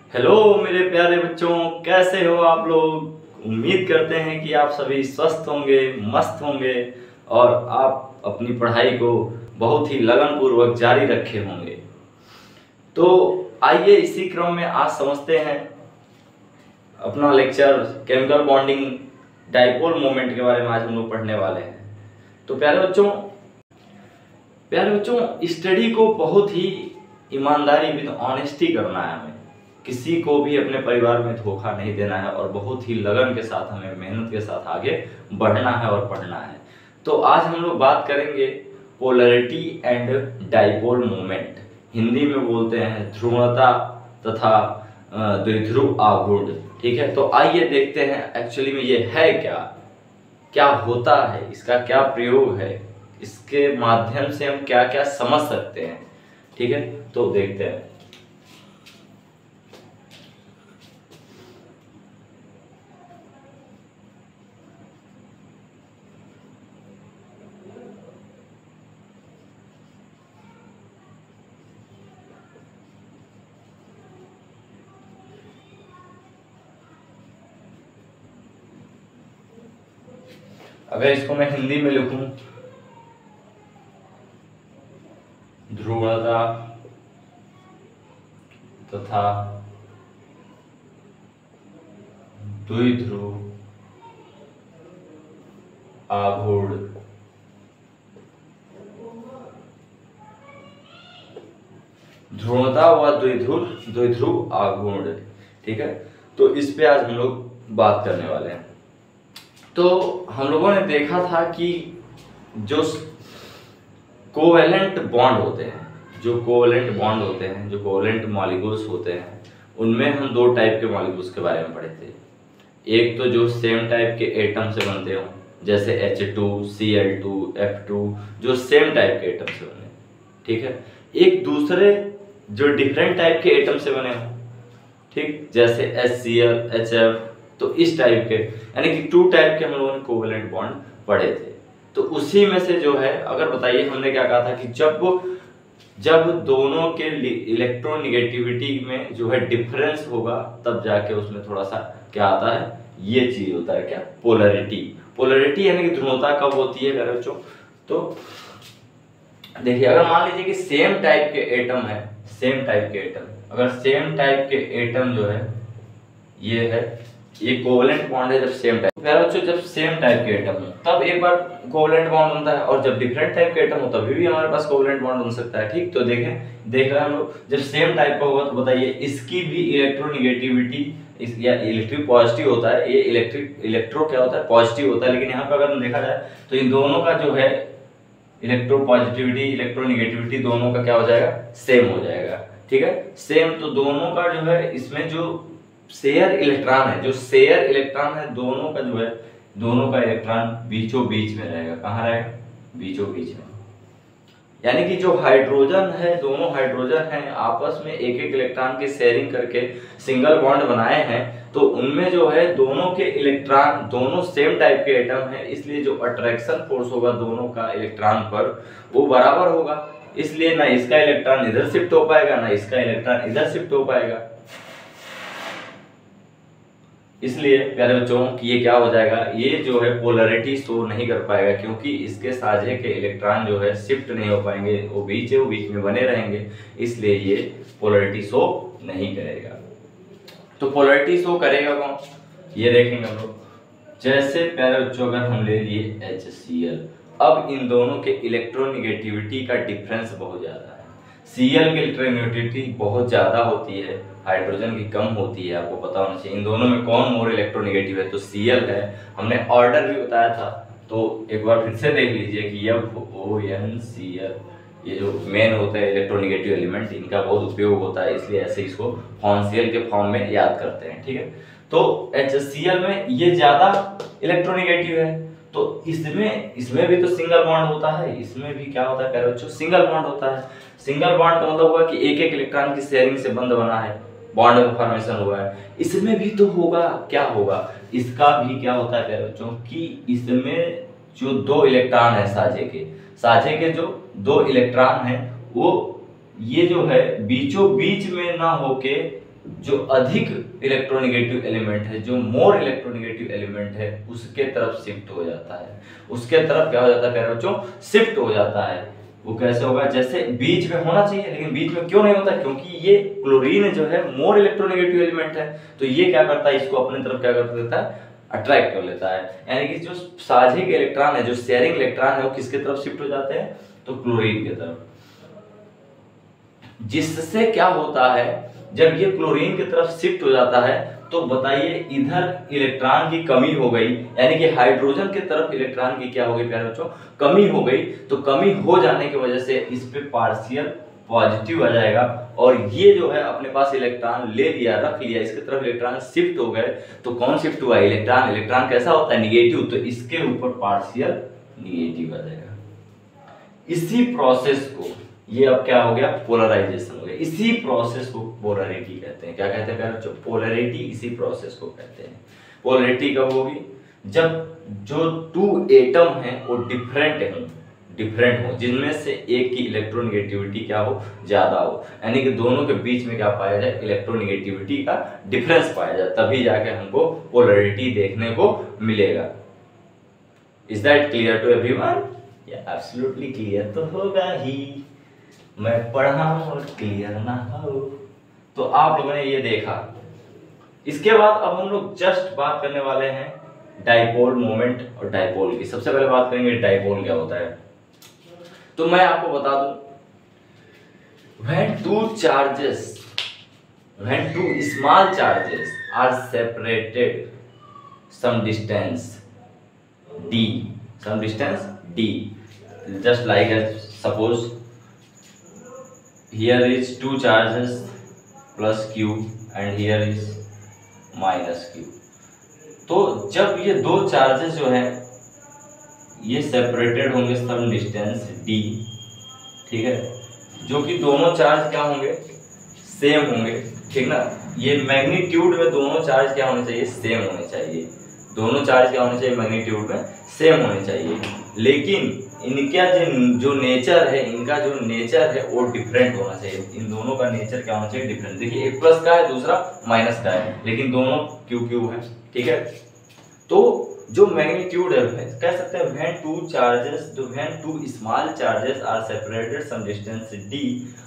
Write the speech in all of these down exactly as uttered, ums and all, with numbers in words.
Hello मेरे प्यारे बच्चों, कैसे हो आप लोग। उम्मीद करते हैं कि आप सभी स्वस्थ होंगे, मस्त होंगे और आप अपनी पढ़ाई को बहुत ही लगन पूर्वक जारी रखे होंगे। तो आइए इसी क्रम में आज समझते हैं अपना lecture chemical bonding dipole moment के बारे में। आज हम लोग पढ़ने वाले हैं। तो प्यारे बच्चों प्यारे बच्चों स्टडी को बहुत ही ईमानदारी विद ऑनेस्टी करना है। हमें किसी को भी अपने परिवार में धोखा नहीं देना है और बहुत ही लगन के साथ हमें मेहनत के साथ आगे बढ़ना है और पढ़ना है। तो आज हम लोग बात करेंगे polarity and dipole moment. Hindi में बोलते हैं ध्रुवता तथा द्विध्रुव आघूर्ण। ठीक है, तो आइए देखते हैं एक्चुअली में ये है क्या, क्या होता है, इसका क्या प्रयोग है, इसके माध्यम से हम क्या क्या समझ सकते हैं। ठीक है, तो देखते हैं। अगर इसको मैं हिंदी में लिखूं, ध्रुवता तथा द्विध्रुव आघूर्ण। ध्रुवता व द्विध्रुव द्विध्रुव आघूर्ण। ठीक है, तो इस पे आज हम लोग बात करने वाले हैं। तो हम लोगों ने देखा था कि जो कोवेलेंट बॉन्ड होते हैं जो कोवेलेंट बॉन्ड होते हैं जो कोवेलेंट मॉलिक्यूल्स होते हैं, उनमें हम दो टाइप के मॉलिक्यूल्स के बारे में पढ़े थे। एक तो जो सेम टाइप के एटम से बनते हों, जैसे H two, C L two, F two, जो सेम टाइप के एटम से बने। ठीक है, एक दूसरे जो डिफरेंट टाइप के एटम से बने हों, ठीक, जैसे H C L, H F, तो इस टाइप के, यानी कि टू टाइप के हम लोगों ने कोवेलेंट बॉन्ड पढ़े थे। तो उसी में से जो है, अगर बताइए हमने क्या कहा था कि जब जब दोनों के इलेक्ट्रोनिगेटिविटी में जो है डिफरेंस होगा, तब जाके उसमें थोड़ा सा क्या आता है, ये चीज होता है क्या, पोलैरिटी। पोलैरिटी यानी कि ध्रुवता कब होती है मेरे बच्चों, तो देखिए अगर मान लीजिए कि सेम टाइप के एटम है, सेम टाइप के एटम, अगर सेम टाइप के एटम जो है ये है, ये कोवेलेंट बॉन्ड है। जब सेम टाइप प्यारे बच्चों जब सेम टाइप के एटम हो तब एक बार कोवेलेंट बॉन्ड बनता है, और जब डिफरेंट टाइप के एटम हो तभी भी हमारे पास कोवेलेंट बॉन्ड बन सकता है। ठीक, तो देखें देख रहे हैं हम लोग, जब सेम टाइप का होगा तो बताइए इसकी भी इलेक्ट्रोनिगेटिविटी इस या इलेक्ट्रिक पॉजिटिव होता है, ये इलेक्ट्रिक इलेक्ट्रो क्या होता है, पॉजिटिव होता है। लेकिन यहाँ पे अगर हम देखा जाए तो इन दोनों का जो है इलेक्ट्रो पॉजिटिविटी, इलेक्ट्रोनिगेटिविटी दोनों का क्या हो जाएगा, सेम हो जाएगा। ठीक है, सेम, तो दोनों का जो है इसमें जो शेयर इलेक्ट्रॉन है, जो शेयर इलेक्ट्रॉन है दोनों का जो है, दोनों का इलेक्ट्रॉन बीचों बीच में रहेगा। कहाँ रहेगा, बीचों बीच में। यानी कि जो हाइड्रोजन है, दोनों हाइड्रोजन है आपस में एक एक इलेक्ट्रॉन की शेयरिंग करके सिंगल बॉन्ड बनाए हैं, तो उनमें जो है दोनों के इलेक्ट्रॉन, दोनों सेम टाइप के एटम है, इसलिए जो अट्रैक्शन फोर्स होगा दोनों का इलेक्ट्रॉन पर वो बराबर होगा। इसलिए ना इसका इलेक्ट्रॉन इधर शिफ्ट हो पाएगा, ना इसका इलेक्ट्रॉन इधर शिफ्ट हो पाएगा। इसलिए प्यारे बच्चों कि ये क्या हो जाएगा, ये जो है पोलैरिटी शो नहीं कर पाएगा, क्योंकि इसके साझे के इलेक्ट्रॉन जो है शिफ्ट नहीं हो पाएंगे, वो बीच वो बीच में बने रहेंगे, इसलिए ये पोलैरिटी शो नहीं करेगा। तो पोलैरिटी शो करेगा कौन, ये देखेंगे हम लोग। जैसे प्यारे बच्चों अगर हम ले लिए एच सी एल, अब इन दोनों के इलेक्ट्रोनिगेटिविटी का डिफरेंस बहुत ज्यादा है। सी एल की इलेक्ट्रोनिगेटिविटी बहुत ज्यादा होती है, हाइड्रोजन की कम होती है, आपको पता होना चाहिए। इन दोनों में कौन मोर इलेक्ट्रोनिगेटिव है, तो सी एल है। हमने ऑर्डर भी बताया था, तो एक बार फिर से देख लीजिए कि F O N C L, ये जो मेन होता है इलेक्ट्रोनिगेटिव एलिमेंट, इनका बहुत उपयोग होता है, इसलिए ऐसे इसको फॉन्सियल के फॉर्म में याद करते हैं। ठीक है, तो एच सी एल में ये ज्यादा इलेक्ट्रोनिगेटिव है, तो इसमें इसमें भी तो सिंगल बॉन्ड होता है, इसमें भी क्या होता है प्यारे बच्चों, सिंगल बॉन्ड होता है। सिंगल बॉन्ड का मतलब हुआ कि एक एक इलेक्ट्रॉन की शेयरिंग से बंध बना है, बॉन्ड का फॉर्मेशन हुआ है। इसमें भी तो होगा, क्या होगा, इसका भी क्या होता है प्यारे बच्चों कि इसमें जो दो इलेक्ट्रॉन है साझे के साझे के जो दो इलेक्ट्रॉन है, वो ये जो है बीचों बीच में ना होके जो अधिक इलेक्ट्रोनेगेटिव एलिमेंट है, जो मोर इलेक्ट्रोनेगेटिव एलिमेंट है, उसके तरफ शिफ्ट हो जाता है। उसके तरफ क्या हो जाता है प्यारे बच्चों, शिफ्ट हो जाता है। वो कैसे होगा, जैसे बीच में होना चाहिए लेकिन बीच में क्यों नहीं होता, क्योंकि ये क्लोरीन जो है मोर इलेक्ट्रोनेगेटिव एलिमेंट है, तो ये क्या करता है, इसको अपने तरफ क्या कर देता है, अट्रैक्ट कर लेता है। यानी कि जो साझे के इलेक्ट्रॉन है, जो शेयरिंग इलेक्ट्रॉन है, वो किसके तरफ शिफ्ट हो जाते हैं, तो क्लोरीन की तरफ। जिससे क्या होता है, जब ये क्लोरीन की तरफ शिफ्ट हो जाता है तो बताइए इधर इलेक्ट्रॉन की कमी हो गई, यानी कि हाइड्रोजन की तरफ इलेक्ट्रॉन की क्या हो गई प्यारे बच्चों, कमी हो गई। तो कमी हो जाने की वजह से इस पे पार्शियल पॉजिटिव आ जाएगा, और ये जो है अपने पास इलेक्ट्रॉन ले लिया, रख लिया, इसके तरफ इलेक्ट्रॉन शिफ्ट हो गए। तो कौन शिफ्ट हुआ, इलेक्ट्रॉन। इलेक्ट्रॉन कैसा होता है, निगेटिव, तो इसके ऊपर पार्शियल निगेटिव आ जाएगा। इसी प्रोसेस को, ये अब क्या हो गया, पोलराइजेशन हो गया। इसी प्रोसेस को पोलैरिटी कहते हैं। क्या कहते हैं प्यारे, पोलैरिटी, इसी प्रोसेस को कहते हैं। पोलैरिटी कब होगी, जब जो टू एटम हैं वो डिफरेंट हों, डिफरेंट हो, जिनमें से एक की इलेक्ट्रोनेगेटिविटी क्या हो, ज्यादा हो, यानी कि दोनों के बीच में क्या पाया जाए, इलेक्ट्रोनेगेटिविटी का डिफरेंस पाया जाए, तभी जाके हमको पोलैरिटी देखने को मिलेगा। Is that clear to everyone? या एब्सोल्युटली क्लियर तो होगा ही, मैं पढ़ा और क्लियर ना हो। तो आप लोगों ने ये देखा। इसके बाद अब हम लोग जस्ट बात करने वाले हैं डाइपोल मोमेंट और डाइपोल की। सबसे पहले बात करेंगे डाइपोल क्या होता है। तो मैं आपको बता दूं, when two charges when two small charges are separated some distance d some distance d, just like as suppose here is two charges plus q and here is minus q। तो जब ये दो चार्जेस जो है ये separated होंगे सम distance d, ठीक है, जो कि दोनों चार्ज क्या होंगे, सेम होंगे, ठीक ना। ये मैग्नीट्यूड में दोनों चार्ज क्या होने चाहिए, सेम होने चाहिए। दोनों चार्ज क्या होने चाहिए, मैग्नीट्यूड में सेम होने चाहिए। लेकिन इनका जो जो नेचर है, इनका जो नेचर है वो डिफरेंट होना चाहिए। इन दोनों का नेचर क्या होना चाहिए, डिफरेंट। देखिए एक प्लस का है, दूसरा माइनस का है, लेकिन दोनों क्यू क्यू है, ठीक है। तो जो मैग्नीट्यूड है, कह सकते हैं when two charges when two small charges are separated some distance d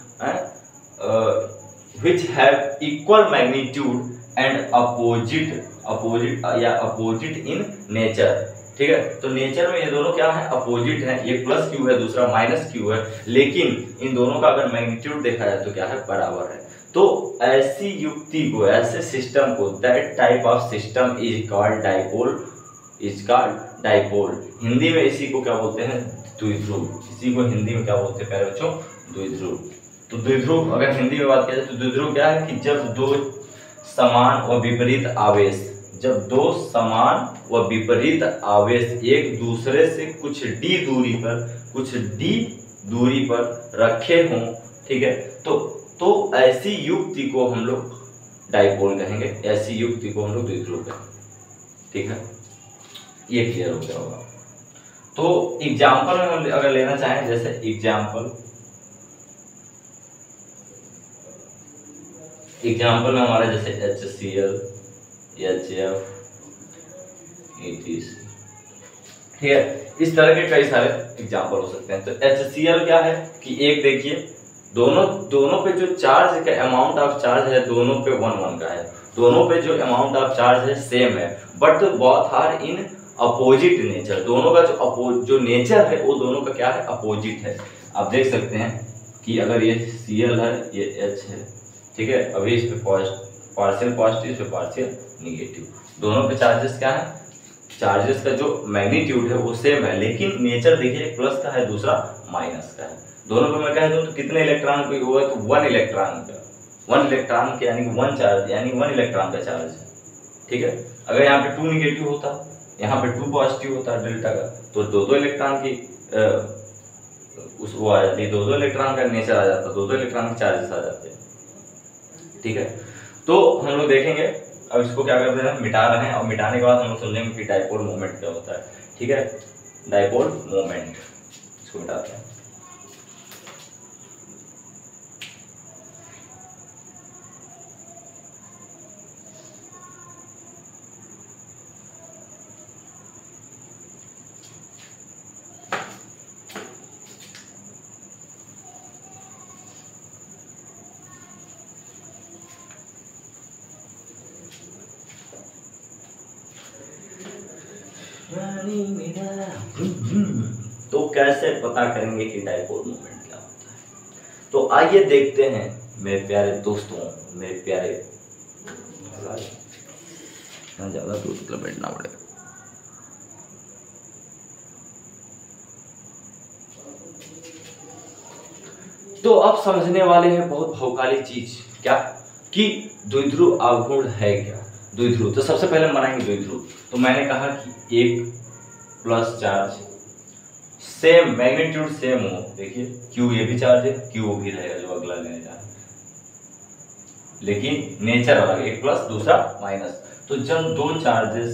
which have equal magnitude and opposite opposite या अपोजिट इन नेचर, ठीक है। तो नेचर में ये दोनों क्या है, अपोजिट है। ये प्लस क्यू है, दूसरा माइनस क्यू है, लेकिन इन दोनों का अगर मैग्नीट्यूड देखा जाए तो क्या है, बराबर है। तो ऐसी युक्ति को, ऐसे सिस्टम को, that type of system is called dipole, is called dipole. Hindi में इसी को क्या बोलते हैं, द्विध्रुव। इसी को हिंदी में क्या बोलते हैं प्यारे बच्चों, द्विध्रुव। तो द्विध्रुव अगर हिंदी में बात किया जाए तो द्विध्रुव क्या है कि जब दो समान व विपरीत आवेश, जब दो समान व विपरीत आवेश एक दूसरे से कुछ d दूरी पर कुछ d दूरी पर रखे हों, ठीक है, तो तो ऐसी युक्ति को हम लोग डाइपोल कहेंगे, ऐसी युक्ति को हम लोग द्विध्रुव कहेंगे, ठीक है। ये क्लियर हो गया होगा। तो एग्जाम्पल में हम अगर लेना चाहें, जैसे एग्जाम्पल एग्जाम्पल में हमारा जैसे H C L, H F, ठीक है, इस तरह के कई सारे एग्जाम्पल हो सकते हैं। तो एच सी एल क्या है कि एक देखिए, दोनों दोनों पे जो चार्ज का अमाउंट ऑफ चार्ज है, दोनों पे वन वन का है, दोनों पे जो अमाउंट ऑफ चार्ज है सेम है, but both are in opposite nature. दोनों का जो अपो जो नेचर है वो दोनों का क्या है, अपोजिट है। आप देख सकते हैं कि अगर ये सी एल है, ये एच है, ठीक है, अभी इस पे पार्शियल पॉजिटिव, इस पे पार्शियल निगेटिव, दोनों पे चार्जेस क्या है, चार्जेस का जो मैग्नीट्यूड है वो सेम है, लेकिन नेचर देखिए प्लस का है, दूसरा माइनस का है। दोनों पे मैं कह दूं तो कितने इलेक्ट्रॉन को हुआ, तो वन इलेक्ट्रॉन का, वन इलेक्ट्रॉन के यानी वन चार्ज, यानी वन इलेक्ट्रॉन का चार्ज है, ठीक है। अगर यहाँ पे टू निगेटिव होता, यहाँ पे टू पॉजिटिव होता है डेल्टा का, तो दो दो इलेक्ट्रॉन की आ, उस वो आ जाती है, दो दो इलेक्ट्रॉन का नेचर आ जाता, दो दो इलेक्ट्रॉन के चार्जेस आ जाते हैं, ठीक है। तो हम लोग देखेंगे, अब इसको क्या करते हैं, मिटा रहे हैं, और मिटाने के बाद हम लोग समझेंगे कि डाइपोल मोमेंट क्या होता है, ठीक है। डाइपोल मोमेंट, इसको मिटाते हैं। पानी मेरा। तो कैसे पता करेंगे कि डाइपोल मोमेंट क्या होता है? तो आइए देखते हैं मेरे प्यारे दोस्तों, मेरे प्यारे, ज़्यादा दूर मतलब बैठना पड़ेगा। तो अब समझने वाले हैं बहुत भौकाली चीज, क्या कि द्विध्रुव आघूर्ण है क्या। द्विध्रुव, तो सबसे पहले हम बनाएंगे द्विध्रुव। तो मैंने कहा कि एक plus charge same magnitude same हो, देखिए क्यू ये भी चार्ज है, क्यू भी रहेगा जो अगला लेने जा रहा है, लेकिन नेचर अलग, एक प्लस दूसरा माइनस। तो जब दो चार्जेस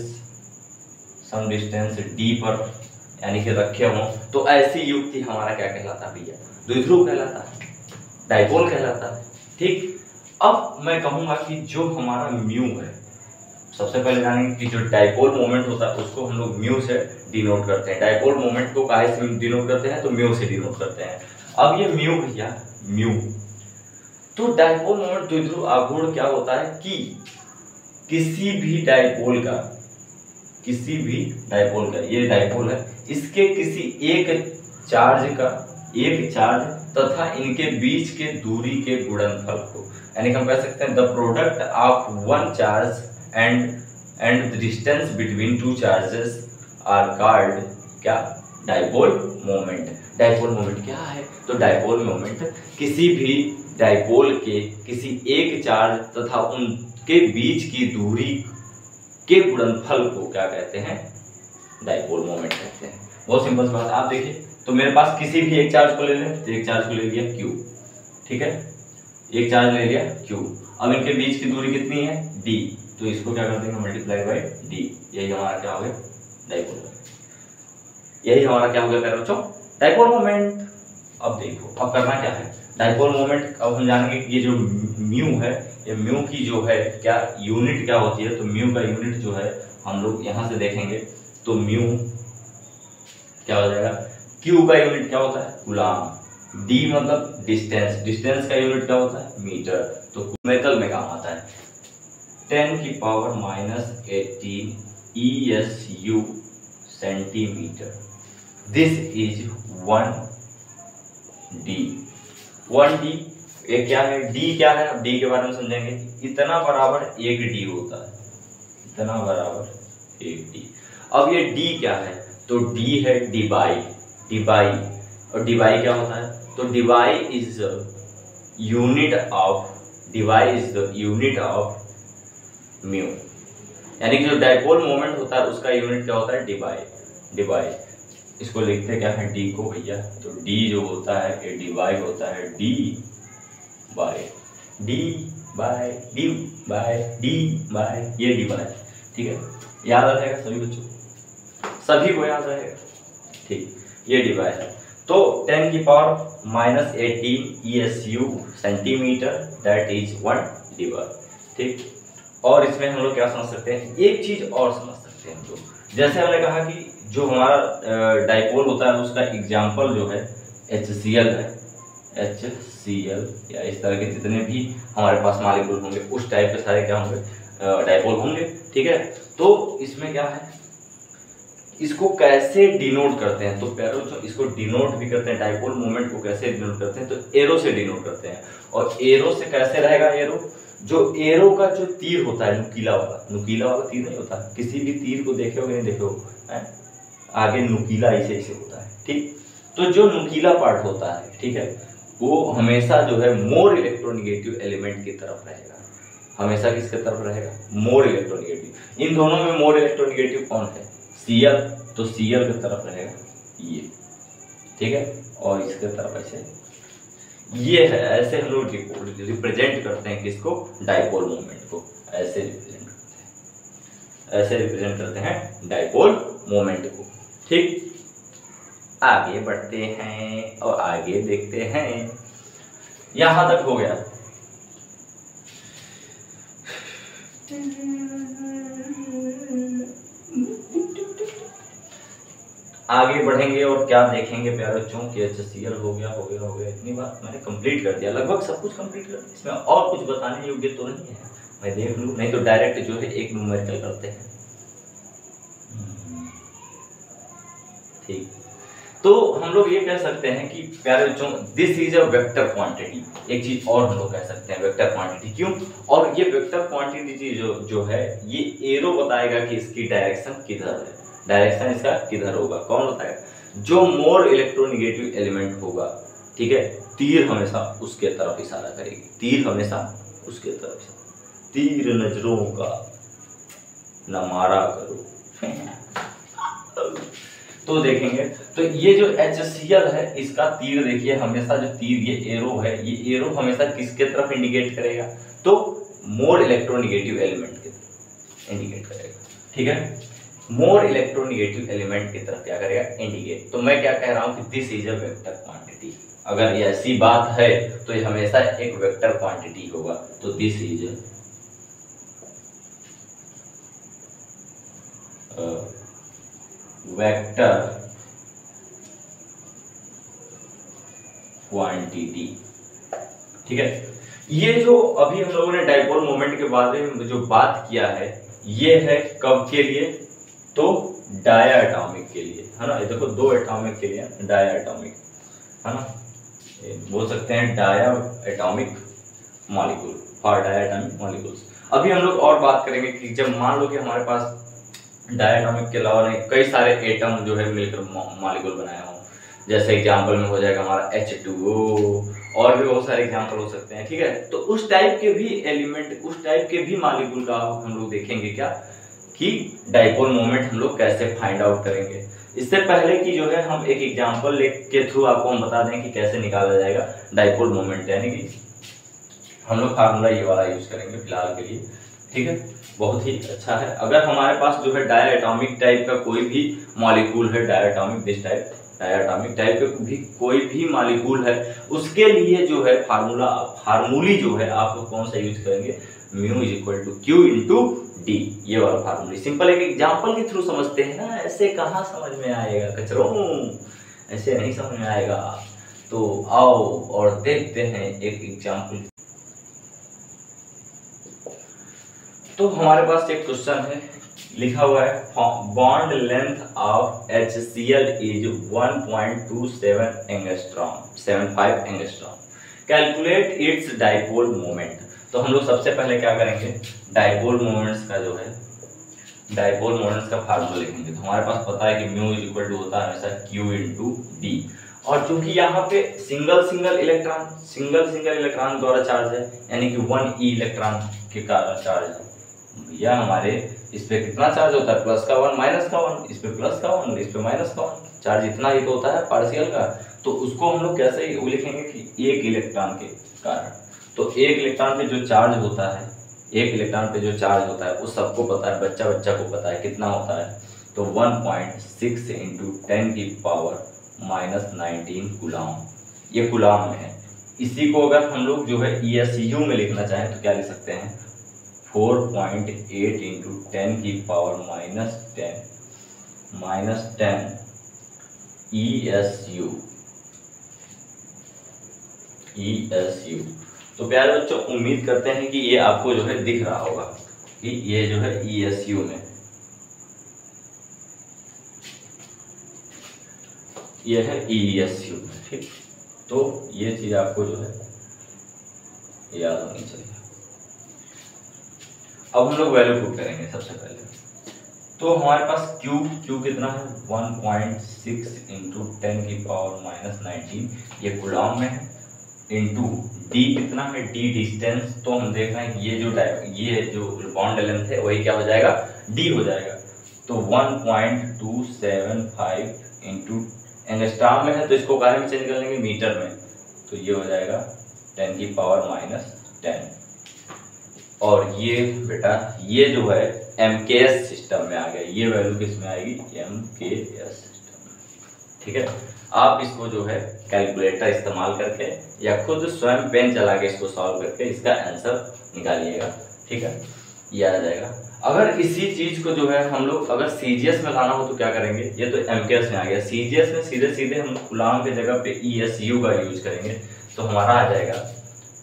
सम डिस्टेंस डी पर यानी कि रखे हों, तो ऐसी युक्ति हमारा क्या कहलाता है भैया? द्विध्रुव कहलाता है, डाइपोल कहलाता है। ठीक, अब मैं कहूंगा कि जो हमारा म्यू है, सबसे पहले जानेंगे कि जो डाइपोल मोमेंट होता है उसको हम लोग म्यू से डिनोट करते हैं। डाइपोल मोमेंट को काहे से डिनोट करते हैं? तो म्यू से डिनोट करते हैं। अब ये म्यू भैया, म्यू, तो डाइपोल मोमेंट द्विध्रुव आघूर्ण क्या होता है कि किसी भी डाइपोल का, किसी भी डाइपोल का, ये डाइपोल है, इसके किसी एक चार्ज का, एक चार्ज तथा इनके बीच के दूरी के गुणनफल को, यानी कि हम कह सकते हैं the product of one charge and and the distance between two charges are called क्या? Dipole moment. डाइपोल मोमेंट क्या है? तो डाइपोल मोमेंट किसी भी डाइपोल के किसी एक चार्ज तथा उनके बीच की दूरी के गुणनफल को क्या कहते हैं? डाइपोल मोमेंट कहते हैं। बहुत सिंपल बात, आप देखिए, तो मेरे पास किसी भी एक चार्ज को ले लें, तो एक चार्ज को ले लिया Q, ठीक है, एक चार्ज ले लिया Q। अब इनके बीच की दूरी कितनी है? D, तो इसको क्या कर देंगे? Multiply by D। यही हमारा क्या हो गया? डाइपोल। यही हमारा क्या हो गया प्यारे बच्चों? Dipole moment. अब देखो, अब करना क्या है? डाइपोल मोमेंट अब हम जानेंगे कि ये जो म्यू है, ये म्यू की जो है क्या यूनिट क्या होती है? तो म्यू का यूनिट जो है हम लोग यहाँ से देखेंगे, तो म्यू क्या हो जाएगा? Q का यूनिट क्या होता है? कूलम। D मतलब डिस्टेंस, डिस्टेंस का यूनिट क्या होता है? मीटर। तो मेटल में काम आता है टेन की power minus eighteen E S U centimetre. This is one D. One D ये क्या है? D क्या है? अब D के बारे में समझेंगे। इतना बराबर एक D होता है, इतना बराबर एक D। अब ये D क्या है? तो D है डिवाई, डिवाई, और डिवाई क्या होता है? तो debye is unit of, debye is the unit of mu, यानी कि जो डाइपोल मोमेंट होता है उसका यूनिट क्या होता है? डिवाई। डिवाई इसको लिखते क्या है? D को भैया, तो D जो होता है ये डिवाई होता है D by D by D by D by, ये डिवाई, ठीक है, याद आ जाएगा सभी बच्चों, सभी को याद रहेगा, ठीक, ये डिवाई है। तो टेन की power minus eighteen E S U centimetre, that is one debye, ठीक। और इसमें हम लोग क्या समझ सकते हैं? एक चीज और समझ सकते हैं हम लोग, जैसे हमने कहा कि जो हमारा डाइपोल होता है उसका एग्जाम्पल जो है एच सी एल है, एच सी एल या इस तरह के जितने भी हमारे पास मॉलिक्यूल होंगे उस टाइप के सारे क्या होंगे? डाइपोल होंगे, ठीक है। तो इसमें क्या है, इसको कैसे डिनोट करते हैं? तो प्यारे बच्चों इसको डिनोट भी करते हैं, डाइपोल मोमेंट को कैसे डिनोट करते हैं? तो एरो से डिनोट करते हैं। और एरो से कैसे रहेगा? एरो, जो एरो का जो तीर होता है नुकीला वाला, नुकीला वाला तीर नहीं होता, किसी भी तीर को देखे हो नहीं देखे हो, आगे नुकीला ऐसे ऐसे होता है, ठीक। तो जो नुकीला पार्ट होता है, ठीक है, वो हमेशा जो है मोर इलेक्ट्रोनिगेटिव एलिमेंट की तरफ रहेगा, हमेशा किसके तरफ रहेगा? More electronegative. इन दोनों में मोर इलेक्ट्रोनिगेटिव कौन है? Cl, तो Cl की तरफ रहेगा ये, ठीक है, और इसके तरफ ऐसे ये है। ऐसे हम लोग रिप्रेजेंट करते हैं किसको? डाइपोल मोमेंट को, ऐसे रिप्रेजेंट करते हैं, ऐसे रिप्रेजेंट करते हैं डाइपोल मोमेंट को, ठीक। आगे बढ़ते हैं और आगे देखते हैं, यहां तक हो गया। आगे बढ़ेंगे और क्या देखेंगे प्यारे बच्चों कि एच सी एल हो गया हो गया हो गया, इतनी बात मैंने कंप्लीट कर दिया, लगभग सब कुछ कंप्लीट कर दिया। इसमें और कुछ बताने योग्य तो नहीं है, मैं देख लूँ, नहीं तो डायरेक्ट जो है एक न्यूमेरिकल करते हैं। ठीक। तो हम लोग ये कह सकते हैं कि प्यारे बच्चों, this is a vector quantity. एक चीज और हम लोग कह सकते हैं वेक्टर क्वांटिटी, क्यों? और ये वेक्टर क्वांटिटी जो जो है ये एरो बताएगा कि इसकी डायरेक्शन किधर है, डायरेक्शन इसका किधर होगा। कौन बताएगा? जो मोर इलेक्ट्रोनिगेटिव एलिमेंट होगा, ठीक है, तीर हमेशा उसके तरफ इशारा करेगी, तीर हमेशा उसके तरफ। तीर नजरों का न मारा करो। तो देखेंगे तो ये जो एच सी एल है इसका तीर देखिए, हमेशा जो तीर ये एरो है, ये एरो हमेशा किसके तरफ इंडिकेट करेगा? तो मोर इलेक्ट्रोनिगेटिव एलिमेंट की तरफ इंडिकेट करेगा, ठीक है, मोर इलेक्ट्रोनिगेटिव एलिमेंट की तरफ क्या करेगा? इंडिकेट। तो मैं क्या कह रहा हूं कि this is a vector quantity. अगर ये ऐसी बात है तो ये हमेशा एक वेक्टर क्वांटिटी होगा। तो दिस इज वेक्टर क्वांटिटी, ठीक है। ये जो अभी हम लोगों ने डाइपोल मोमेंट के बारे में जो बात किया है, ये है कब के लिए? तो डायटोमिक के लिए, है ना। ये देखो दो एटॉमिक के लिए डायटोमिक, है ना, बोल सकते हैं diatomic molecule, for diatomic molecules. अभी हम लोग और बात करेंगे कि जब मान लो कि हमारे पास डायटोमिक के अलावा नहीं कई सारे एटम जो है मिलकर मॉलिक्यूल बनाए हों, जैसे एग्जांपल में हो जाएगा हमारा एच टू ओ, और भी बहुत सारे एग्जांपल हो सकते हैं, ठीक है। तो उस टाइप के भी एलिमेंट, उस टाइप के भी मॉलिक्यूल का हम लोग देखेंगे क्या कि डाइपोल मोमेंट हम लोग कैसे फाइंड आउट करेंगे। इससे पहले कि जो है हम एक एग्जांपल के थ्रू आपको हम बता दें कि कैसे निकाला जाएगा डाइपोल मोमेंट, यानी कि हम लोग फार्मूला ये वाला यूज करेंगे फिलहाल के लिए, ठीक है, बहुत ही अच्छा है। अगर हमारे पास जो है डायटोमिक टाइप का कोई भी मॉलिक्यूल है, diatomic this type diatomic type का भी कोई भी मॉलिक्यूल है, उसके लिए जो है फार्मूला फार्मूली जो है आप लोग कौन सा यूज करेंगे? Mu is equal to Q into D, ये वाला फार्मूला। सिंपल एक एग्जांपल के थ्रू समझते हैं ना, ऐसे कहाँ समझ में आएगा कचरों, ऐसे नहीं समझ में आएगा। तो आओ और देखते हैं एक एग्जांपल। तो हमारे पास एक क्वेश्चन है, लिखा हुआ है bond length of H C L is one point two seven angstrom seven five angstrom, calculate its dipole moment. तो हम लोग सबसे पहले क्या करेंगे? डाइपोल मोमेंट्स का जो है डाइपोल मोमेंट्स का फार्मूला लिखेंगे। तो हमारे पास पता है कि म्यू इज इक्वल टू होता है हमेशा क्यू इंटू डी, और चूंकि यहाँ पे single single electron single single electron द्वारा चार्ज है, यानी कि वन ई इलेक्ट्रॉन के कारण चार्ज है, या हमारे इस पे कितना चार्ज होता है? प्लस का वन माइनस का वन, इस पे प्लस का वन इस पे माइनस का वन, चार्ज इतना ही तो होता है पार्शियल का। तो उसको हम लोग कैसे लिखेंगे कि एक इलेक्ट्रॉन के कारण। तो एक इलेक्ट्रॉन पे जो चार्ज होता है, एक इलेक्ट्रॉन पे जो चार्ज होता है वो सबको पता है, बच्चा बच्चा को पता है कितना होता है। तो one point six into ten की पावर माइनस नाइनटीन कूलॉम, ये कूलॉम में है। इसी को अगर हम लोग जो है ई एस यू में लिखना चाहें तो क्या लिख सकते हैं? Four point eight into ten की power minus ten minus ten E S U E S U. तो प्यारे बच्चों, उम्मीद करते हैं कि ये आपको जो है दिख रहा होगा कि ये जो है ई एस यू में, ये है ई एस यू में, ठीक। तो ये चीज आपको जो है याद होनी चाहिए। अब हम लोग वैल्यू पुट करेंगे सबसे पहले। तो हमारे पास Q Q कितना है? One point six into ten की पावर माइनस नाइनटीन, ये कूलॉम में है, इंटू D कितना है? D distance. तो हम देख रहे हैं कि ये जो ये जो बॉन्ड लेंथ है वही क्या हो जाएगा? D हो जाएगा। तो one point two seven five into angstrom में है तो इसको काहे में चेंज कर लेंगे? मीटर में। तो ये हो जाएगा टेन की पावर माइनस टेन, और ये बेटा ये जो है एम के एस सिस्टम में आ गया, ये वैल्यू किस में आएगी? एम के एस सिस्टम में, ठीक है। आप इसको जो है कैलकुलेटर इस्तेमाल करके या खुद स्वयं पेन चला के इसको सॉल्व करके इसका आंसर निकालिएगा, ठीक है, ये आ जाएगा। अगर इसी चीज को जो है हम लोग अगर सी जी एस में लाना हो तो क्या करेंगे? ये तो एम के एस में आ गया, सी जी एस में सीधे सीधे हम कूलॉम की जगह पे ई एस यू का यूज करेंगे। तो हमारा आ जाएगा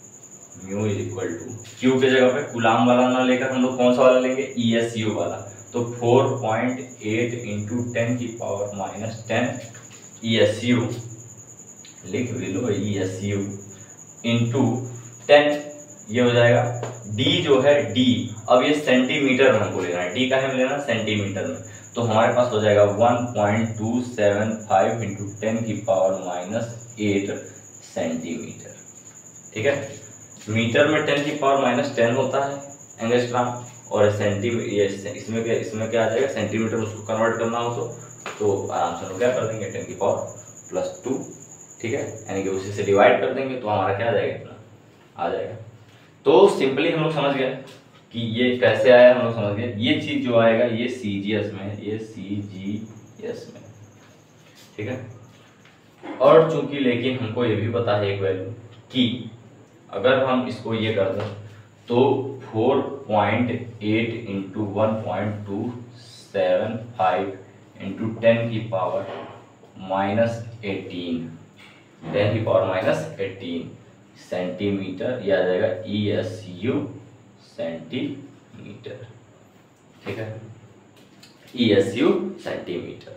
mu is equal to Q के जगह पे कूलॉम वाला ना लेकर हम लोग कौन सा वाला लेंगे? ई एस यू वाला। तो four point eight into ten की power minus ten E S U लिख भी लो, E S U into ten, ये हो जाएगा डी जो है डी, अब ये सेंटीमीटर में हमको लेना है, डी का है लेना सेंटीमीटर में, तो हमारे पास हो जाएगा one point two seven five into ten की पावर माइनस एट सेंटीमीटर। ठीक है, मीटर में टेन की पावर माइनस टेन होता है एंगस्ट्राम, और सेंटीमीटर इसमें क्या इसमें क्या आ जाएगा सेंटीमीटर, उसको कन्वर्ट करना हो तो तो आराम से हम क्या कर देंगे टेन की पावर प्लस टू। ठीक है, यानी कि उसी से डिवाइड कर देंगे तो हमारा क्या आ जाएगा इतना आ जाएगा। तो सिंपली हम लोग समझ गए कि ये कैसे आया, हम लोग समझ गए ये चीज जो आएगा ये सी जी एस में है, ये सी जी एस में। ठीक है, और चूंकि लेकिन हमको ये भी पता है एक वैल्यू कि अगर हम इसको ये कर दें तो four point eight into one point two seven five into ten की पावर माइनस एटीन, टेन की पावर माइनस एटीन सेंटीमीटर, यह आ जाएगा ई एस यू सेंटीमीटर। ठीक है, ई एस यू सेंटीमीटर।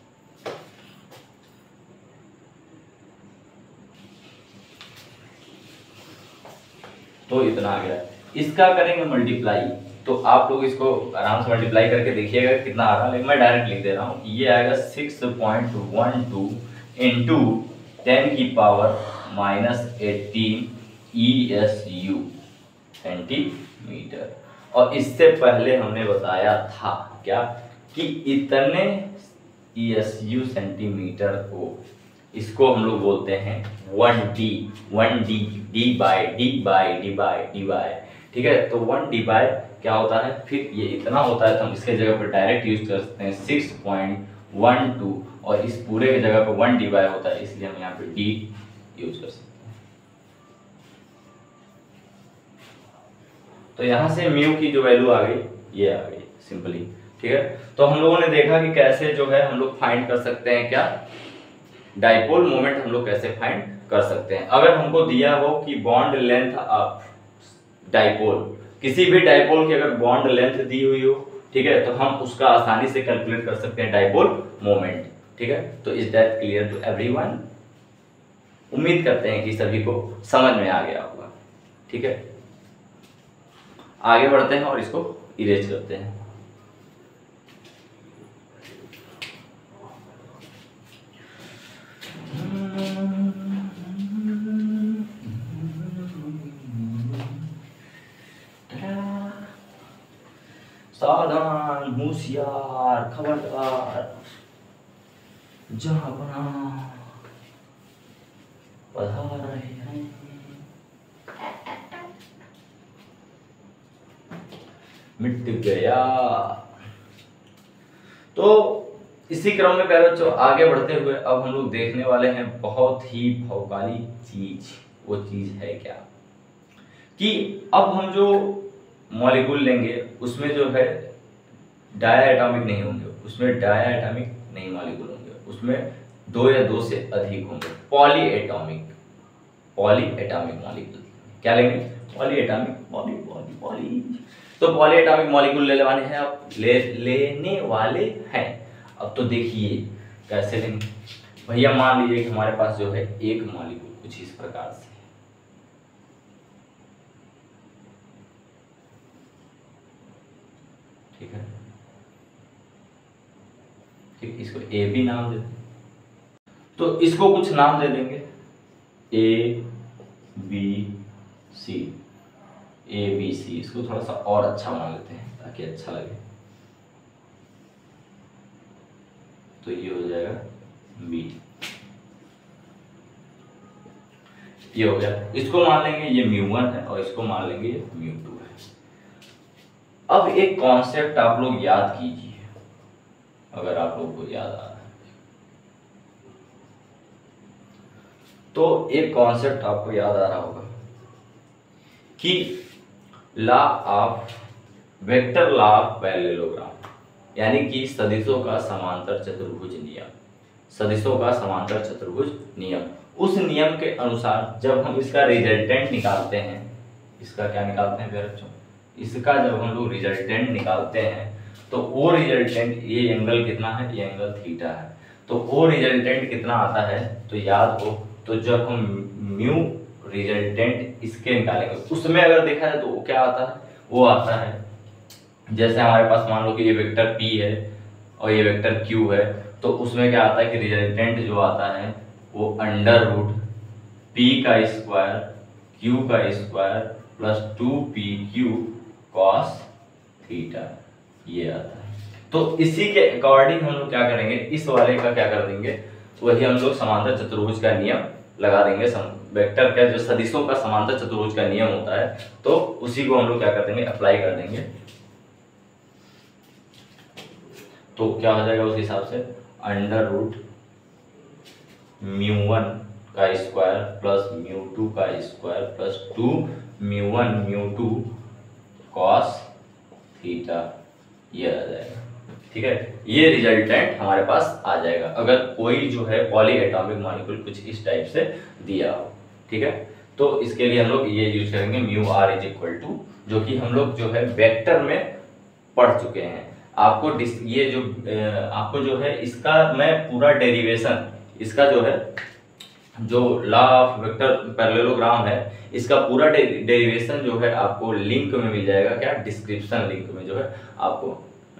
तो इतना आ गया, इसका करेंगे मल्टीप्लाई, तो आप लोग इसको आराम से मल्टीप्लाई करके देखिएगा कितना आ रहा है, लेकिन मैं डायरेक्ट लिख दे रहा हूँ, ये आएगा six point one two into ten की power minus eighteen E S U centimetre. और इससे पहले हमने बताया था क्या कि इतने ई एस यू सेंटीमीटर को, इसको हम लोग बोलते हैं one D, one D D by D by D by D by. ठीक है, तो वन डी बाय क्या होता है, फिर ये इतना होता है तो हम इसके जगह पर डायरेक्ट यूज कर सकते हैं सिक्स पॉइंट वन टू, और इस पूरे की जगह पर वन डी बाय होता है, इसलिए हम यहाँ पे डी यूज कर सकते हैं। तो यहाँ से म्यू की जो वैल्यू आ गई ये आ गई सिंपली। ठीक है, तो हम लोगों ने देखा कि कैसे जो है हम लोग फाइंड कर सकते हैं क्या डाइपोल मोमेंट, हम लोग कैसे फाइंड कर सकते हैं। अगर हमको दिया हो कि बॉन्ड लेंथ ऑफ डाइपोल, किसी भी डाइपोल की अगर बॉन्ड लेंथ दी हुई हो, ठीक है, तो हम उसका आसानी से कैलकुलेट कर सकते हैं डाइपोल मोमेंट। ठीक है, तो is that clear to everyone? उम्मीद करते हैं कि सभी को समझ में आ गया होगा। ठीक है, आगे बढ़ते हैं और इसको इरेज करते हैं। सावधान, होशियार, खबरदार, जहां पधार रहे हैं। मिट गया। तो इसी क्रम में प्यारे बच्चों आगे बढ़ते हुए अब हम लोग देखने वाले हैं बहुत ही भौकाली चीज। वो चीज है क्या कि अब हम जो मॉलिक्यूल लेंगे उसमें जो है डाया एटॉमिक नहीं होंगे, उसमें डाया एटॉमिक नहीं मॉलिक्यूल होंगे, उसमें दो या दो से अधिक होंगे polyatomic, polyatomic molecule. क्या लेंगे? Polyatomic, poly poly poly तो पॉली एटॉमिक मॉलिक्यूल ले लेने हैं अब ले लेने वाले हैं। अब तो देखिए कैसे लेंगे भैया। मान लीजिए कि हमारे पास जो है एक मॉलिक्यूल कुछ इस प्रकार से, ठीक है, ठीक, इसको ए बी नाम दे दें, तो इसको कुछ नाम दे देंगे A B C, A B C. इसको थोड़ा सा और अच्छा बना लेते हैं ताकि अच्छा लगे, तो ये हो जाएगा बी, ये हो गया। इसको मान लेंगे ये म्यू वन है और इसको मान लेंगे ये म्यू टू है। अब एक कॉन्सेप्ट आप लोग याद कीजिए, अगर आप लोग को याद आ रहा है तो एक कॉन्सेप्ट आपको याद आ रहा होगा कि law of vector law of parallelogram, यानी कि सदिशों का समांतर चतुर्भुज नियम, सदिशों का समांतर चतुर्भुज नियम। उस नियम के अनुसार जब हम इसका रिजल्टेंट निकालते हैं, इसका क्या निकालते हैं प्यारे बच्चों? इसका जब हम लोग रिजल्टेंट निकालते हैं तो वो रिजल्टेंट, ये एंगल कितना है, ये एंगल थीटा है, तो वो रिजल्टेंट कितना आता है, तो याद हो, तो जब हम म्यू रिजल्टेंट इसके निकालेंगे उसमें अगर देखा जाए तो वो क्या आता है, वो आता है जैसे हमारे पास मान लो कि ये वेक्टर P है और ये वेक्टर Q है, तो उसमें क्या आता है कि रिजल्टेंट जो आता है वो अंडर रूट P का स्क्वायर Q का square plus two P Q cos theta, ये आता है। तो इसी के अकॉर्डिंग हम लोग क्या करेंगे, इस वाले का क्या कर देंगे, वही हम लोग समांतर चतुर्भुज का नियम लगा देंगे। वेक्टर का जो सदिशों का समांतर चतुर्भुज का नियम होता है, तो उसी को हम लोग क्या कर देंगे, अप्लाई कर देंगे। तो क्या हो जाएगा उस हिसाब से, अंडर रूट म्यू वन का स्क्वायर प्लस म्यू टू का square plus two mu one mu two cos theta, ये आ जाएगा। ठीक है, ये रिजल्टेंट हमारे पास आ जाएगा अगर कोई जो है पॉली एटॉमिक मॉलिक्यूल कुछ इस टाइप से दिया हो। ठीक है, तो इसके लिए हम लोग ये यूज करेंगे mu R is equal to, जो कि हम लोग जो है वेक्टर में पढ़ चुके हैं। आपको ये जो आपको जो है इसका मैं पूरा डेरिवेशन, इसका जो है जो लॉ ऑफ वेक्टर पैरेललोग्राम है, इसका पूरा डेरिवेशन जो है आपको लिंक में मिल जाएगा। क्या, डिस्क्रिप्शन लिंक में जो है आपको।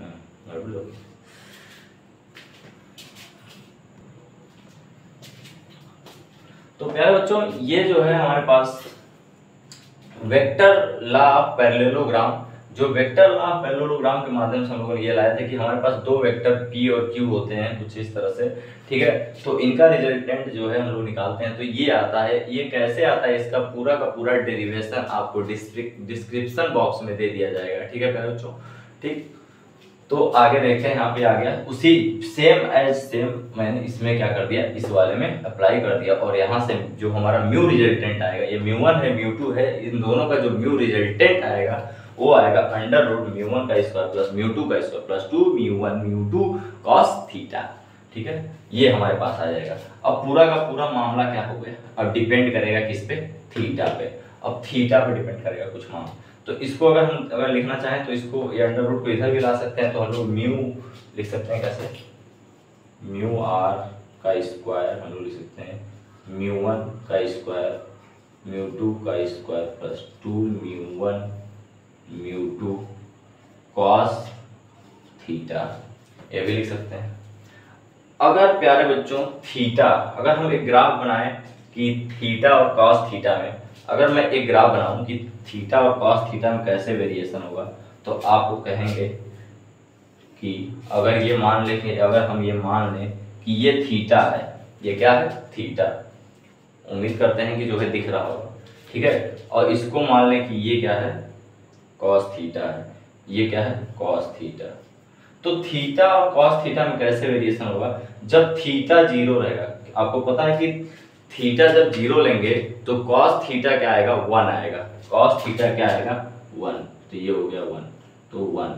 तो प्यारे बच्चों, ये जो है हमारे पास वेक्टर लॉ ऑफ पैरेललोग्राम, जो वेक्टर लॉ ऑफ पैरेललोग्राम के माध्यम से हम लोगों ने ये लाया था कि हमारे पास दो वेक्टर P और Q होते हैं कुछ इस तरह से। ठीक है, तो इनका रिजल्टेंट जो है हम लोग निकालते हैं, तो ये आता है। ये कैसे आता है, इसका पूरा का पूरा डेरिवेशन आपको डिस्क्रिप्शन बॉक्स में दे दिया जाएगा। ठीक है प्यारे बच्चों, ठीक। तो आगे देखते हैं, यहाँ पे आ गया उसी सेम एज सेम मैंने इसमें क्या कर दिया, इस वाले में अप्लाई कर दिया। और यहाँ से जो हमारा म्यू रिजल्टेंट आएगा, ये म्यू वन है म्यू टू है, इन दोनों का जो म्यू रिजल्टेंट आएगा वो आएगा अंडर रूट म्यू वन का स्क्वायर प्लस म्यू टू का square plus two mu one mu two cos theta. ठीक है, ये हमारे पास आ जाएगा। अब पूरा का पूरा मामला क्या हो गया, अब डिपेंड करेगा किस पे, थीटा पे। अब थीटा पे डिपेंड करेगा कुछ मान, तो इसको अगर हम अगर लिखना चाहें तो इसको ये अंडर रूट को इधर भी ला सकते हैं, तो हम लोग म्यू लिख सकते हैं कैसे, म्यू आर का स्क्वायर हम लोग लिख सकते हैं म्यू वन का स्क्वायर म्यू टू का square plus two mu one mu two cos theta, ये भी लिख सकते हैं। अगर प्यारे बच्चों थीटा, अगर हम एक ग्राफ बनाएं कि थीटा और कॉस थीटा में, अगर मैं एक ग्राफ बनाऊं कि थीटा और कॉस थीटा में कैसे वेरिएशन होगा, तो आपको कहेंगे कि अगर ये मान लें कि अगर हम ये मान लें कि ये थीटा है, ये क्या है, थीटा, उम्मीद करते हैं कि जो है दिख रहा होगा। ठीक है, और इसको मान लें कि ये क्या है, कॉस थीटा है, ये क्या है, कॉस थीटा। तो थीटा और कॉस थीटा में कैसे वेरिएशन होगा, जब थीटा जीरो रहेगा। आपको पता है कि थीटा जब जीरो लेंगे तो कॉस थीटा क्या आएगा, वन आएगा। कॉस थीटा क्या आएगा, वन, तो ये हो गया वन, तो वन।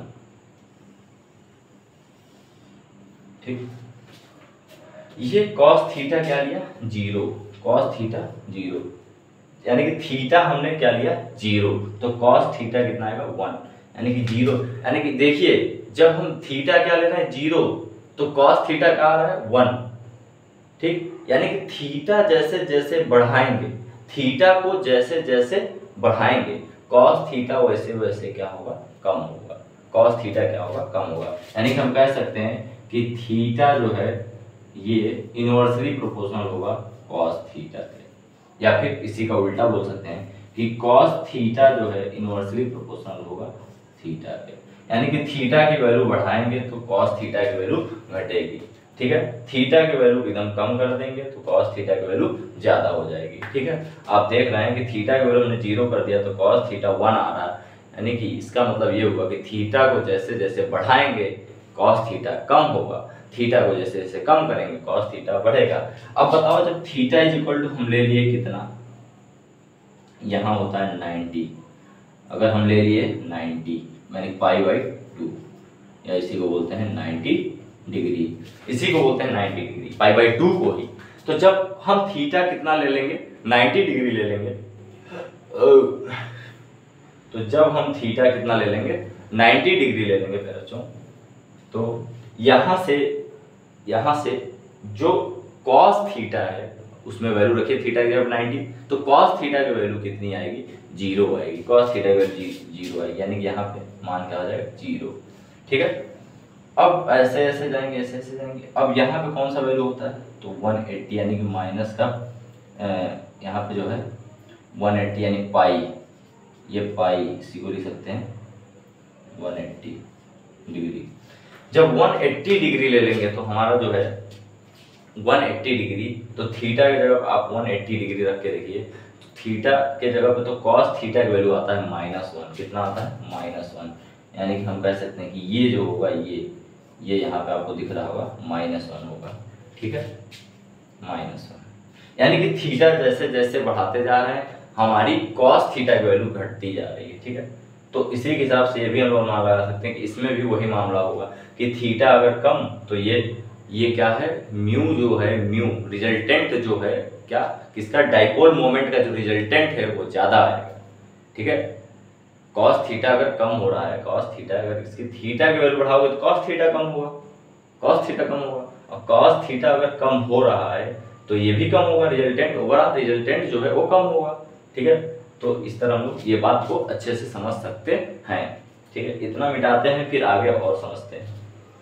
ठीक, ये कॉस थीटा क्या लिया, जीरो, कॉस थीटा जीरो, यानी कि थीटा हमने क्या लिया, जीरो, तो कॉस थीटा कितना आएगा, वन, यानी कि जीरो। यानी कि देखिए जब हम थीटा क्या ले रहे हैं, जीरो, तो कॉस थीटा क्या आ रहा है, वन। ठीक, यानी कि थीटा जैसे जैसे बढ़ाएंगे, थीटा को जैसे जैसे बढ़ाएंगे, कॉस थीटा वैसे वैसे क्या होगा, कम होगा। कॉस थीटा क्या होगा, कम होगा। यानी कि हम कह सकते हैं कि थीटा जो है ये इनवर्सली प्रोपोर्शनल होगा कॉस थीटा के, या फिर इसी का उल्टा बोल सकते हैं कि कॉस थीटा जो है इनवर्सली प्रोपोर्शनल होगा थीटा के। यानी कि थीटा की वैल्यू बढ़ाएंगे तो कॉस थीटा की वैल्यू घटेगी। ठीक है, थीटा की वैल्यू एकदम कम कर देंगे तो कॉस थीटा की वैल्यू ज्यादा हो जाएगी। ठीक है, आप देख रहे हैं कि थीटा की वैल्यू हमने जीरो कर दिया तो कॉस थीटा वन आ रहा है, यानी कि इसका मतलब ये हुआ कि थीटा को जैसे जैसे बढ़ाएंगे कॉस थीटा कम होगा, थीटा को जैसे जैसे कम करेंगे कॉस थीटा बढ़ेगा। अब बताओ जब थीटा इज इक्वल टू हम ले लिए कितना, यहाँ होता है नाइन्टी, अगर हम ले लिए नाइन्टी मैंने पाई बाई टू, या इसी को बोलते हैं नाइन्टी डिग्री, इसी को बोलते हैं ninety degree, pi by two को ही। तो जब हम थीटा कितना ले लेंगे, नाइन्टी डिग्री ले लेंगे, तो जब हम थीटा कितना ले लेंगे, नाइन्टी डिग्री ले लेंगे फिर बच्चों, तो यहाँ से यहाँ से जो कॉस थीटा है उसमें वैल्यू रखिए थीटा की जब नाइन्टी, तो कॉस थीटा की वैल्यू कितनी आएगी, जीरो आएगी। कॉस थीटा की वैल्यू जीरो आएगी, यानी कि यहाँ पे मान क्या आ जाएगा, जीरो। ठीक है, अब ऐसे ऐसे जाएंगे, ऐसे ऐसे जाएंगे। अब यहाँ पे कौन सा वैल्यू होता है, तो वन एट्टी, यानी कि माइनस का यहाँ पे जो है वन एट्टी यानी पाई, ये पाई इसी को लिख सकते हैं वन एट्टी डिग्री। जब वन एट्टी डिग्री ले लेंगे तो हमारा जो है वन एट्टी डिग्री, तो थीटा की जगह आप वन एट्टी डिग्री रख के देखिए, तो थीटा के जगह पे तो कॉस थीटा की वैल्यू आता है माइनस वन। कितना आता है, माइनस वन। यानी कि हम कह सकते हैं कि ये जो होगा, ये ये यहाँ पे आपको दिख रहा होगा माइनस वन होगा। ठीक है, माइनस वन, यानी कि थीटा जैसे जैसे बढ़ाते जा रहे हैं हमारी कॉस थीटा की वैल्यू घटती जा रही है। ठीक है, तो इसी के हिसाब से ये भी हम लोग मान लगा सकते हैं कि इसमें भी वही मामला होगा कि थीटा अगर कम, तो ये ये क्या है, म्यू जो है, म्यू रिजल्टेंट जो है क्या, किसका, डाइपोल मोमेंट का जो रिजल्टेंट है वो ज्यादा आएगा। ठीक है, कॉस थीटा अगर कम हो रहा है, कॉस थीटा अगर इसकी थीटा की वैल्यू बढ़ाओगे तो कॉस थीटा कम होगा, कॉस थीटा कम होगा, और कॉस थीटा अगर कम हो रहा है तो ये भी कम होगा, रिजल्टेंट ओवरऑल रिजल्टेंट जो है वो कम होगा। ठीक है, तो इस तरह हम लोग ये बात को अच्छे से समझ सकते हैं। ठीक है, इतना मिटाते हैं फिर आगे और समझते हैं।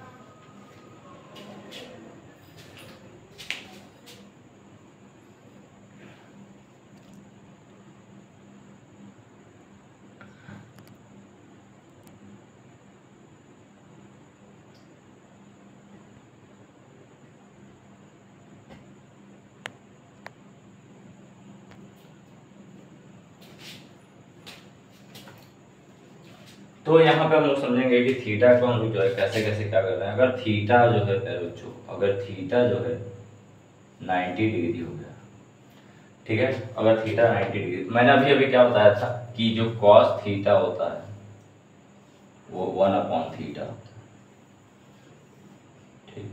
तो यहाँ पे हम लोग समझेंगे कि थीटा को हम लोग जो है कैसे कैसे क्या कर रहे हैं। अगर थीटा जो है बच्चों, अगर थीटा जो है नाइन्टी डिग्री हो गया, ठीक है, अगर थीटा नाइन्टी डिग्री, मैंने अभी अभी क्या बताया था कि जो कॉस थीटा होता है वो वन अपॉन थीटा होता है। ठीक,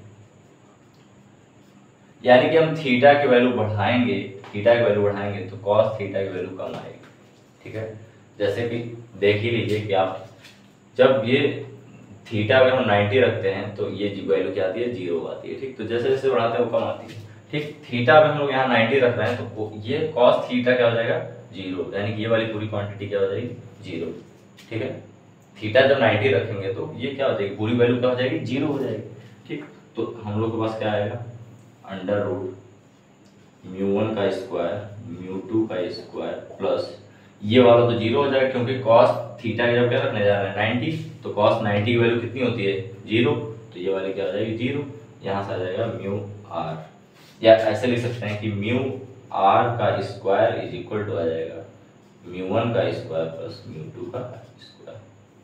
यानी कि हम थीटा की वैल्यू बढ़ाएंगे, थीटा की वैल्यू बढ़ाएंगे तो कॉस थीटा की वैल्यू कम आएगी। ठीक है, जैसे कि देख ही लीजिए कि आप जब ये थीटा अगर हम नाइन्टी रखते हैं तो ये वैल्यू क्या आती है, जीरो आती है। ठीक, तो जैसे जैसे बढ़ाते हैं वो कम आती है। ठीक, थीटा अगर हम लोग यहाँ नाइन्टी रख रहे हैं तो ये कॉस थीटा क्या हो जाएगा, जीरो, यानी कि ये वाली पूरी क्वांटिटी क्या हो जाएगी, जीरो। ठीक है, थीटा जब नाइन्टी रखेंगे तो ये क्या हो जाएगी, पूरी वैल्यू क्या हो जाएगी, जीरो हो जाएगी। ठीक, तो हम लोग के पास क्या आएगा, अंडर रूट म्यू वन का स्क्वायर म्यू टू का स्क्वायर प्लस ये वाला तो जीरो हो जाएगा क्योंकि कॉस थीटा का जब क्या रखने जा रहे हैं नाइन्टी, तो कॉस नाइन्टी की वैल्यू कितनी होती है, जीरो, तो ये वाली क्या हो जाएगी, जीरो। यहाँ से आ जाएगा म्यू आर, या ऐसे लिख सकते हैं कि म्यू आर का स्क्वायर इज इक्वल टू आ जाएगा म्यू वन का स्क्वायर प्लस म्यू टू का स्क्वायर।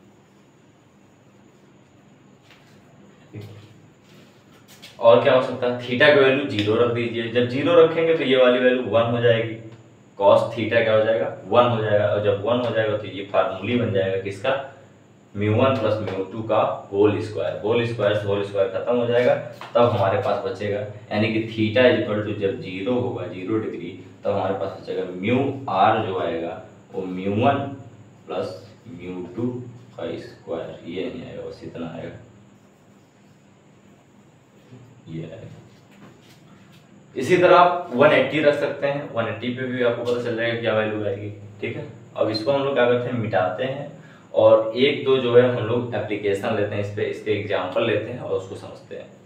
और क्या हो सकता है, थीटा की वैल्यू जीरो रख दीजिए, जब जीरो रखेंगे तो ये वाली वैल्यू वन हो जाएगी, कॉस थीटा क्या हो जाएगा, वन हो जाएगा, और जब वन हो जाएगा तो ये फार्मूली बन जाएगा किसका, mu one plus mu two का होल स्क्वायर। होल स्क्वायर से होल स्क्वायर खत्म हो जाएगा, तब हमारे पास बचेगा, यानी कि थीटा इज इक्वल टू जब जीरो होगा, जीरो डिग्री, तब हमारे पास बचेगा म्यू आर जो आएगा वो mu one plus mu two का स्क्वायर, ये नहीं आएगा, बस इतना आएगा, ये आएगा। इसी तरह आप वन एट्टी रख सकते हैं, वन एट्टी पे भी आपको पता चल जाएगा क्या वैल्यू आएगी। ठीक है, अब इसको हम लोग क्या करते हैं, मिटाते हैं, और एक दो जो है हम लोग एप्लीकेशन लेते हैं, इस पे इसके एग्जांपल लेते हैं और उसको समझते हैं।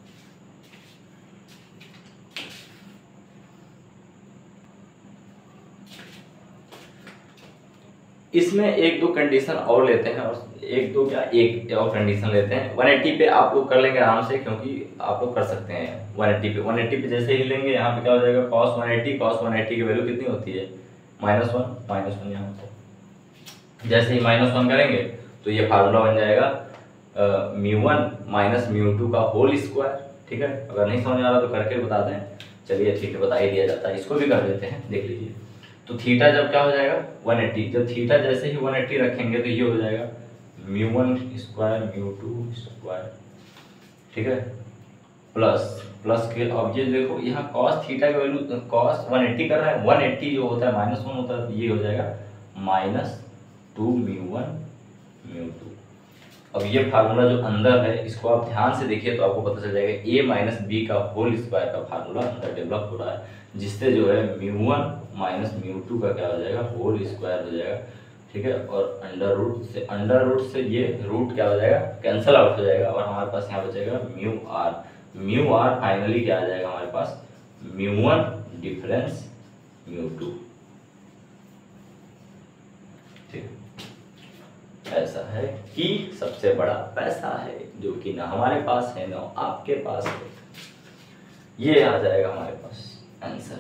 इसमें एक दो कंडीशन और लेते हैं, और एक दो क्या एक और कंडीशन लेते हैं। वन एट्टी पे आप लोग कर लेंगे आराम से, क्योंकि आप लोग कर सकते हैं वन एट्टी पे। वन एट्टी पे जैसे ही लेंगे यहाँ पे क्या हो जाएगा, cos one eighty, cos one eighty की वैल्यू कितनी होती है, माइनस वन, माइनस वन यहाँ पे जैसे ही माइनस वन करेंगे तो ये फार्मूला बन जाएगा mu one minus mu two का होल स्क्वायर। ठीक है, अगर नहीं समझ आ रहा तो करके बता दें, चलिए ठीक है, बता ही दिया जाता है, इसको भी कर देते हैं, देख लीजिए। तो थीटा जब क्या हो जाएगा, वन एट्टी, जब थीटा जैसे ही वन एट्टी रखेंगे तो ये हो जाएगा mu one square mu two square. ठीक है, प्लस प्लस के, अब ये देखो यहाँ कॉस थीटा की वैल्यू, कॉस वन एट्टी कर रहा है, वन एट्टी जो होता है माइनस वन होता है, तो ये हो जाएगा minus two mu one one mu two. अब ये फार्मूला जो अंदर है इसको आप ध्यान से देखिए तो आपको पता चल जाएगा ए माइनस बी का होल स्क्वायर का फार्मूला अंदर डेवलप हो रहा है, जिससे जो है mu one minus mu two का क्या हो जाएगा, होल स्क्वायर हो जाएगा। ठीक है, और अंडर रूट से अंडर रूट से ये रूट क्या हो जाएगा, कैंसल आउट हो जाएगा और हमारे पास यहाँ बचेगा mu R. Mu R finally क्या आ जाएगा हमारे पास, mu one difference mu two. ठीक, ऐसा है कि सबसे बड़ा पैसा है जो कि ना हमारे पास है ना आपके पास है, ये आ जाएगा हमारे पास आंसर।